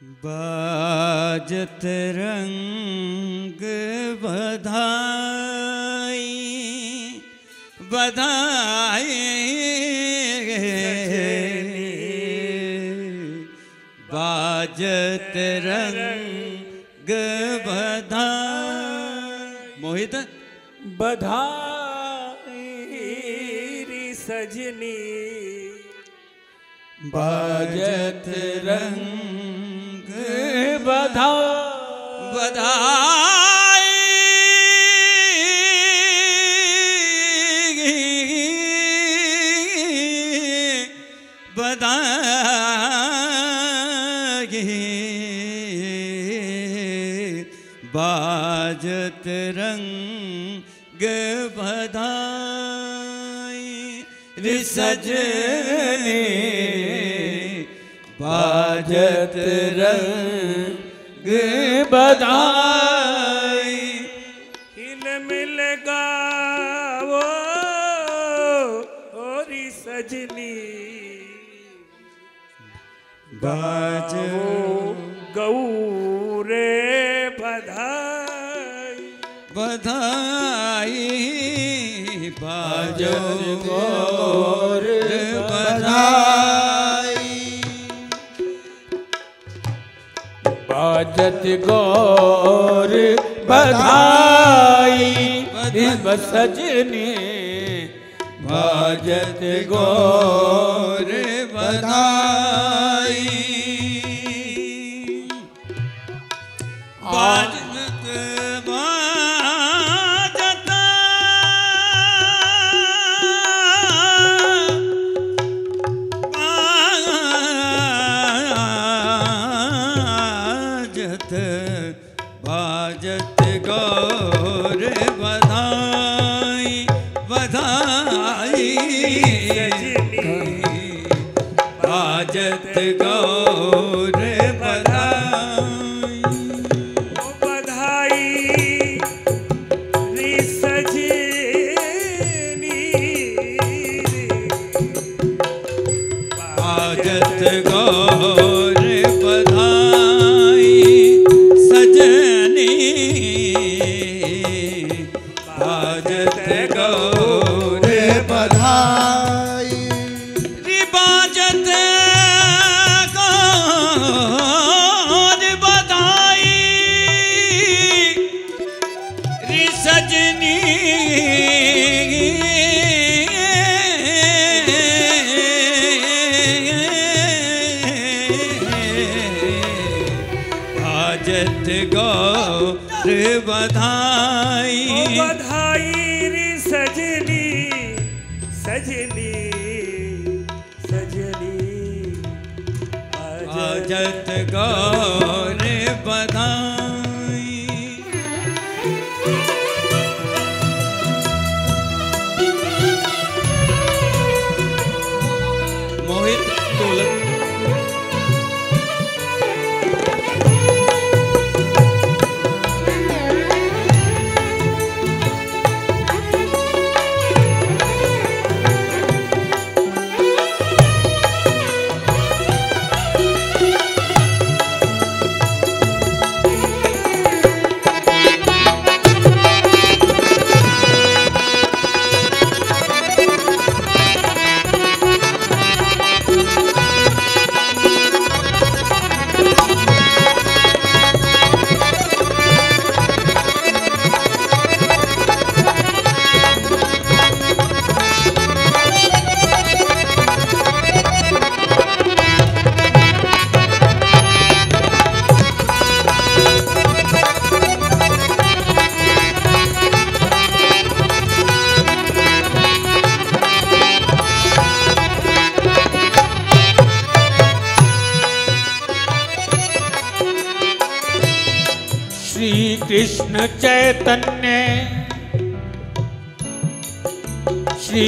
बाजत रंग बधाई बधाई बाजत रंग बधाई। मोहित बधाई री सजनी बाजत रंग बधाई बधाई बधाई बाजत रंग बधाई रे सजनी बाजत रंग बधाई। इन मिल गावो ओरी सजनी बाजो गौरे बधाई बधाई बाजो गौर बधाई बाजत गौर बधाई सजनी बाजत गौर बधाई बाजत बाजत बाजत गौर बधाई बधाई बाजत गौर बधाई बधाई री सजनी बाजत गौर बधाई सजनी बाजत गौर बधाई रे बाजत गौर बधाई रे सजनी बाजत गौर बधाई बधाई री सजनी सजनी सजनी बाजत गौर बधाई। मोहित ढोलक कृष्ण चैतन्य श्री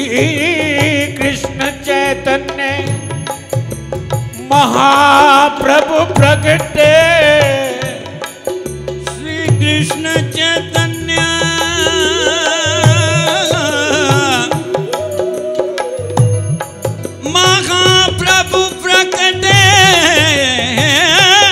कृष्ण चैतन्य महाप्रभु प्रगटे श्री कृष्ण चैतन्य महाप्रभु प्रगटे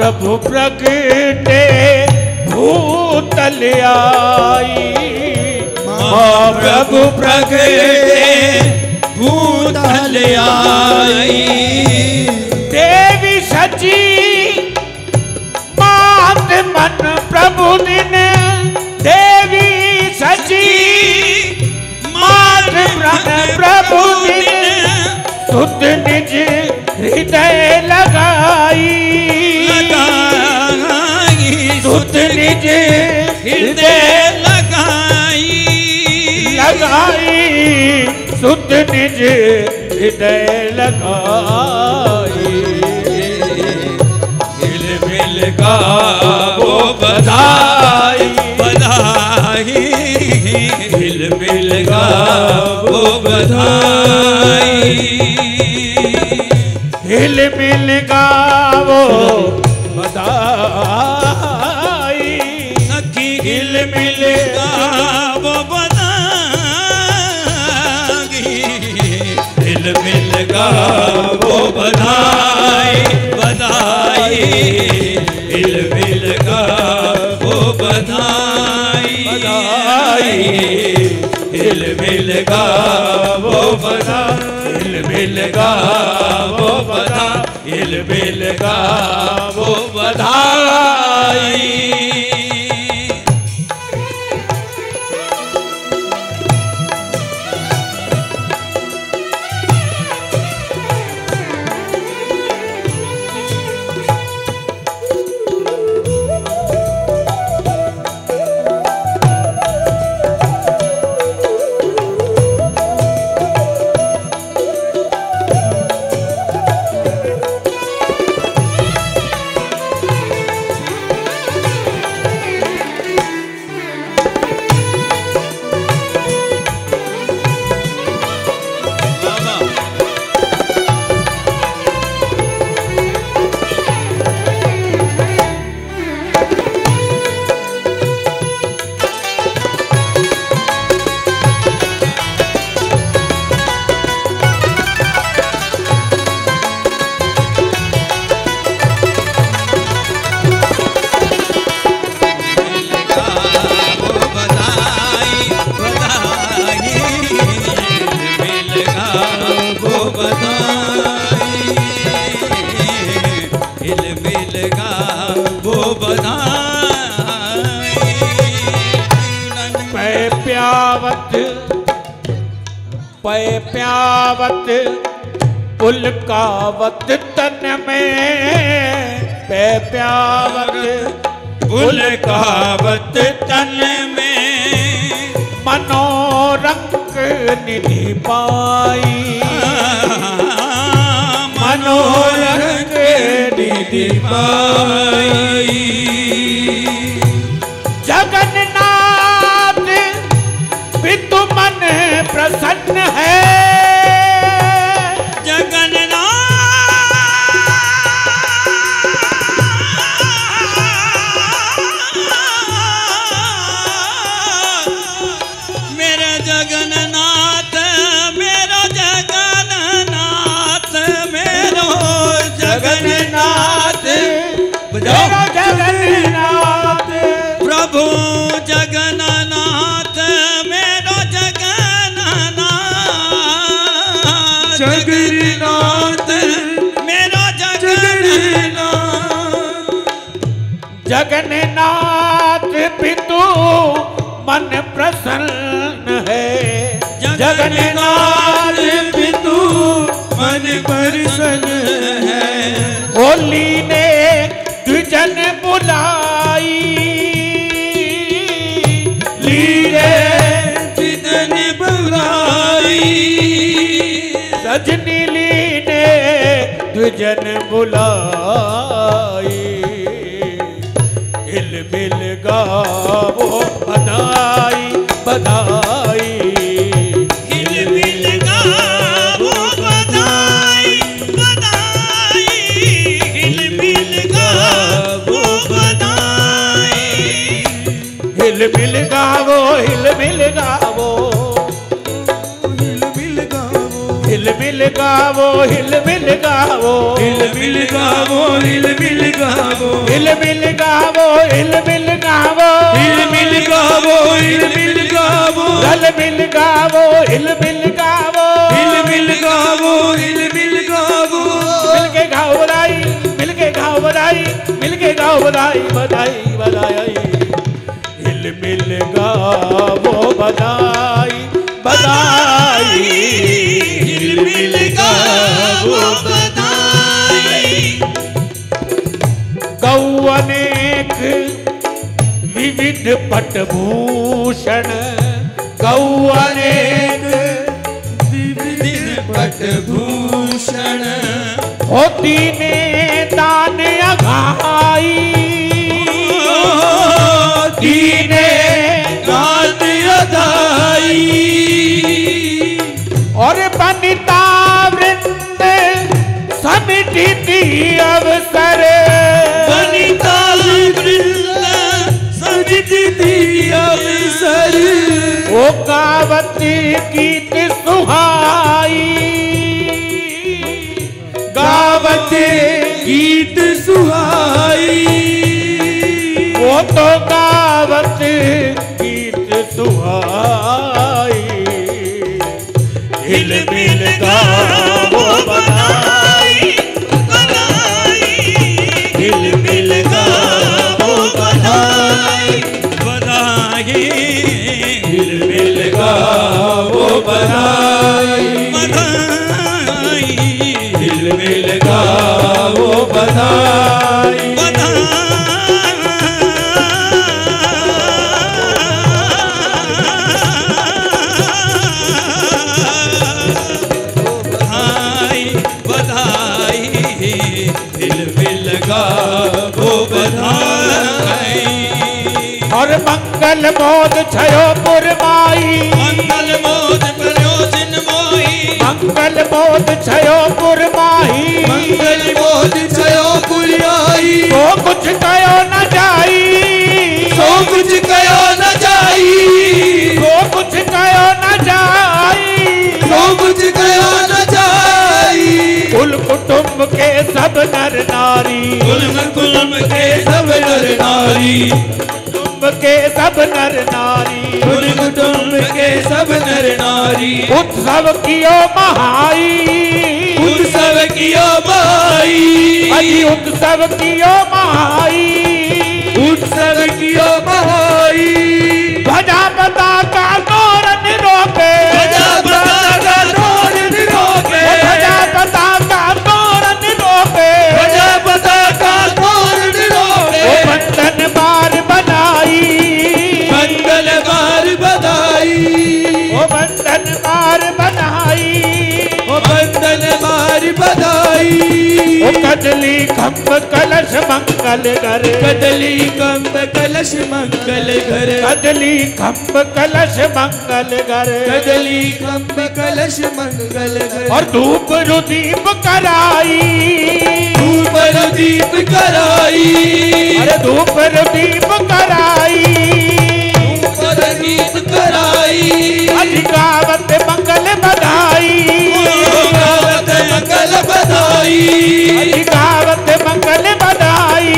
प्रभु प्रगटे भूतल आई। प्रभु प्रगटे भूतल आई। देवी सची मात मन प्रभु दिन। देवी सची मात मन प्रभु दिन। सुत निज हृदय लगाई। सुत निज हृदय लगाई। सुत निज हृदय लगाई। हिल मिल गावो बधाई बधाई। हिल मिल गावो बधाई। हिल मिल गावो बधाई। सखी हिल मिल गावो बधाई। हिल मिल गावो बधाई बधाई। हिल मिल गावो बधाई बधाई। हिल मिल गावो बधाई। हिल मिल गावो बधाई। हिल मिल गावो बधाई। पै प्यावत पुलकावत तन में। पै प्यावत पुलकावत तन में। मनोरंग निधि पाई। मनोरंग निधि पाई। जगन्नाथ पितु मन प्रसन्न है। जगन्नाथ मेरो जगन्नाथ मेरो जगन्नाथ मेरो जगन्नाथ प्रभु जगन्नाथ मेरो जगन्नाथ। जगन्नाथ मेरो जगन्नाथ। जगन्नाथ पितु मन प्रसन्न है। जगन्नाथ पितु मन प्रसन्न है। होली ने द्विजन बुलाई। लीले द्विजन बुलाई। सजनी ली ने द्विजन बुलाई। हिल मिल गावो बधाई बधाई। हिल मिल गावो बधाई बधाई। हिल मिल गावो बधाई। हिल मिल गावो हिल मिल गावो। हिल मिल गावो हिल मिल गावो हिल मिल गावो हिल मिल गावो हिल मिल गावो हिल मिल गावो हिल मिल गावो हिल मिल गावो हिल मिल गावो रल मिल गावो हिल मिल गावो हिल मिल गावो हिल मिल गावो मिल के गाओ बधाई मिल के गाओ बधाई मिल के गाओ बधाई बधाई बधाई हिल मिल गावो बधाई बधाई हिल मिल गावो बधाई गौ अनेक विविध पटभूषण गौ अनेक विविध पटभूषण होती ने दान अघाई दीने गात अदाई और बनिता वृंद समिति अवसर वनिता वृंद समिति अवसर ओ गावत गीत सुहाई गावत गीत सुहाई वो तो गावत गीत सुहाई हिल मिल गावो बधाई बधाई हिल मिल गावो बधाई बधाई हिल मिल गावो बधाई बधाई हिल मिल गावो बधाई बधाई हिल मिल गावो बधाई और मंगल मोद छयो पुरमाई मंगल मोद प्रयोजन मोही मंगल मोद छयो पुरमाई मंगल मोद छयो पुरियाई तो कुछ कयो न जाई सो कुछ कयो न जाई तो कुछ कयो न जाई सो कुछ कयो न जाई कुल कुटुंब के सब नर नारी कुलम के सब नर नारी कुटुंब के सब नर नारी कुटुंब के सब नर नारी उत्सव कियो महाई उत्सव कियो बाई अजी उत्सव कियो महाई उत्सव कियो बहाई ध्वजा पताका तोरण रोके ध्वजा पताका तोरण रोके ध्वजा पताका तोरण रोके ध्वजा पताका तोरण रोके ओ बंधन बार बनाई मंगल बार बधाई ओ बंधन बार बनाई ओ बंदन बार बधाई ओ कदली खम्भ कलश मंगल घर कदली कंब कलश मंगल घर कदली खम्भ कलश मंगल घर कदली कंब कलश मंगल घर और धूप रुदीप कराई धूप दीप कराई अरे धूप रुदीप कराई धूप दीप कराई अधिकावत मंगल बधाई गावत मंगल बधाई अधिकावत मंगल बधाई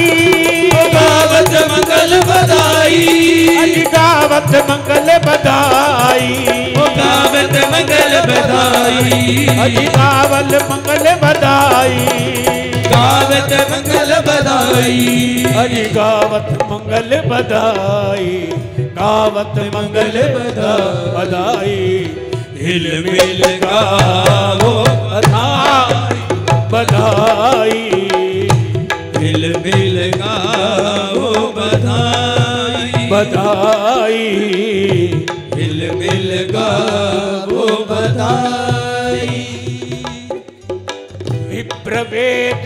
गावत मंगल बधाई अधिकावत मंगल बधाई गावत मंगल बधाई अधिकावल मंगल बधाई गावत मंगल बधाई अधिकावत मंगल बधाई गावत मंगल बधाई हिल मिल गावो बधाई हिल मिल गावो बधाई बधाई हिल मिल गावो बधाई विप्रवेद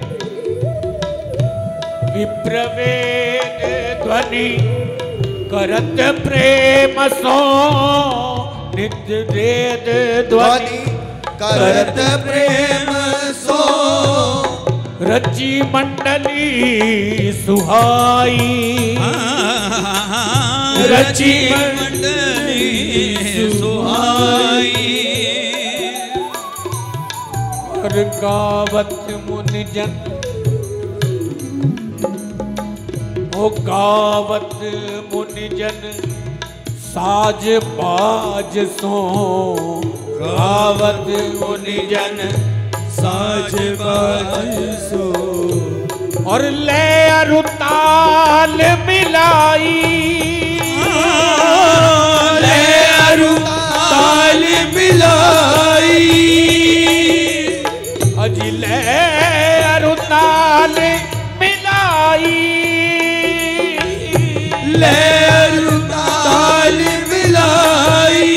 विप्रवेद ध्वनि करत प्रेम सो नित्य वेद ध्वनि करत प्रेम सो रची मंडली सुहाई रची मंडली सुहाई और गावत मुनिजन ओ गावत मुनिजन साज बाज सो गावत मुनिजन साज बाज सो और ले अरुताल मिलाई ले अरुताल मिलाई अजी ले अरुताल मिलाई ले अरुताल मिलाई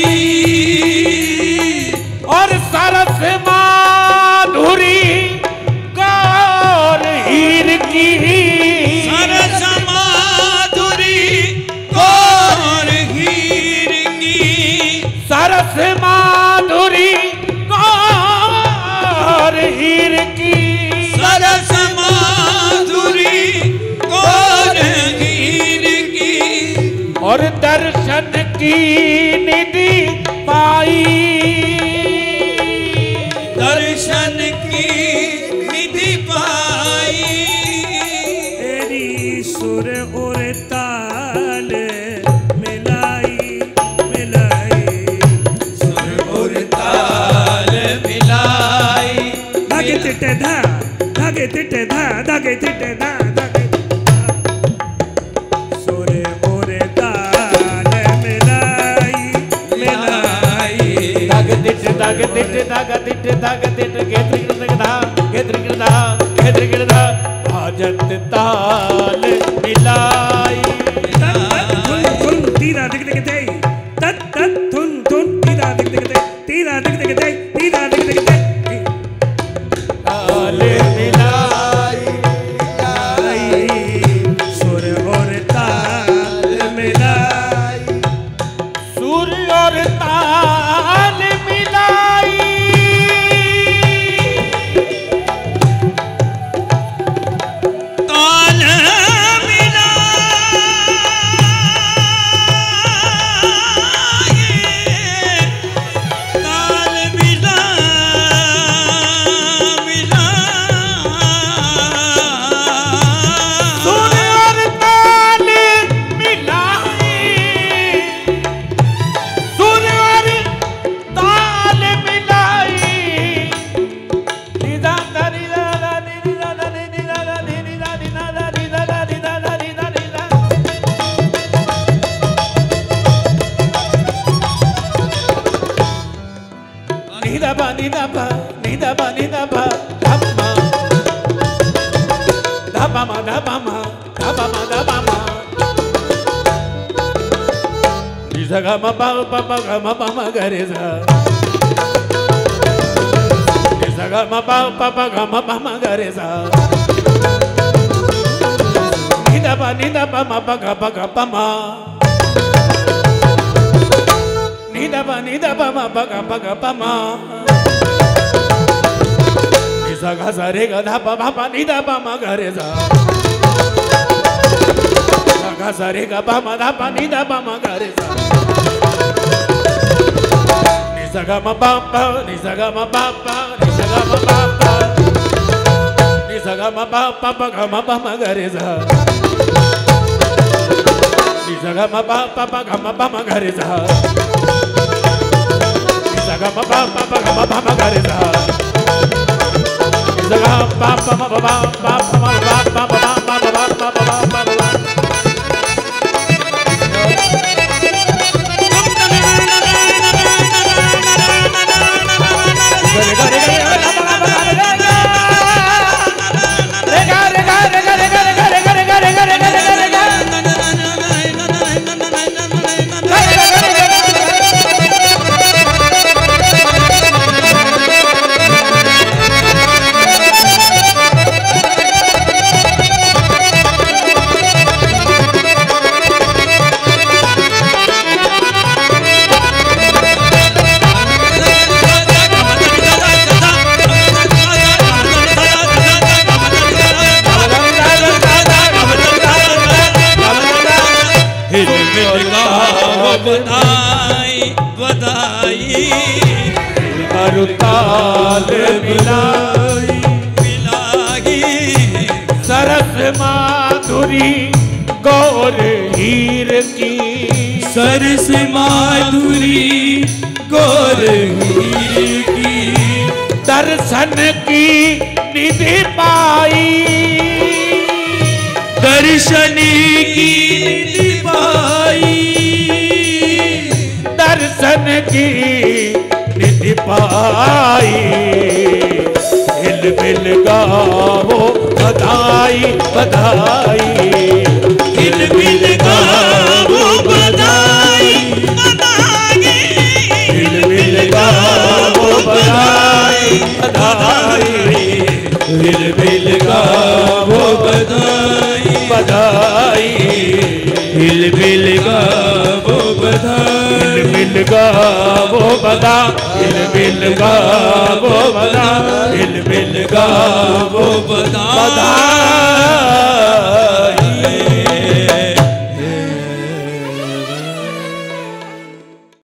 और सरस माधुरी गौर हीर की सरस माधुरी गौर हीर की सरस माधुरी गौर हीर की सरस माधुरी गौर हीर की और दर्शन की निधि पाई दर्शन की निधि पाई तेरी सुर और ताल मिलाई मिलाई सुर और ताल मिलाई धागे तिटे धा धागे तिटे धा धागे तिटे धा धागे सुर और ताल मिलाई मिलाई दाग दिट दाग दिट दाग दिट दाग दिट गेद्रिगदा भाजत ताल मिलाई धुन धुन तीरा दिख दिख दे तत तत धुन धुन तीरा दिख दिख दे तीरा दिख दिख दे तीरा दिख दिख दे ताल मिलाई सुर और ताल मिलाई सुर और ताल मिलाई ताल सुर और ताल मिलाई सुर और ताल मिलाई निदा दरी दा नी दा दा नी दा दा नी दा नी दा दा नी दा दा नी दा दा नी दा नी दा नी दा बा नी दा बा नी दा बा नी दा बा धप्पा मा धप्पा मा धप्पा मा धप्पा मा नी सा गा मा पा पा पा गा मा पा मा गा रे सा नी सा गा मा पा पा पा गा मा पा मा गा रे सा नी दा पा मा पा गा मा नी दा पा मा पा गा मा नी सा गा सा रे गा धा पा पा पा नी दा पा मा गा रे सा सा गा सा रे गा पा मा धा पा नी दा पा मा गा रे सा नी सा गा मा पा पा नी सा गा मा पा पा नी सा गा मा पा पा नी सा गा मा पा पा पा गा मा पा मा गा रे सा नी सा गा मा पा पा पा गा मा पा मा गा रे सा नी सा गा मा पा पा पा गा मा पा मा गा रे सा नी सा गा पा पा मा पा पा पा मा पा पा पा मा पा पा पा पा पा पा बधाई बधाई अरुताल मिला माधुरी गौर हीर की, सरस माधुरी गौर हीर की, दर्शन की निधि पाई, दर्शन की निधि पाई, दर्शन की निधि पाई। हिल मिल गाओ बधाई बधाई, हिल मिल गाओ बधाई बधाई, हिल मिल गाओ बधाई बधाई, हिल मिल गाओ बधाई बधाई, हिल मिल गाओ बधाई, हिल मिल गाओ बधा, हिल मिल गाओ बधा, हिल मिल गाओ गाओ बधाई।